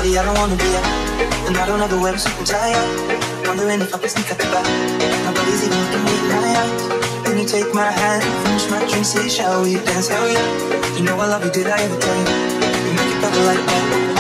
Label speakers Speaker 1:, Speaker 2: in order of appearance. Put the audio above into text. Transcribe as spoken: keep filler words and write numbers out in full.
Speaker 1: party I don't wanna be at, and I don't ever wear a suit and tie. Wondering if I can sneak at the back. Nobody's even looking me in my eyes. Then you take my hand, finish my drink, say shall we dance? Hell yeah. You know I love you, did I ever tell you? You make it better like that.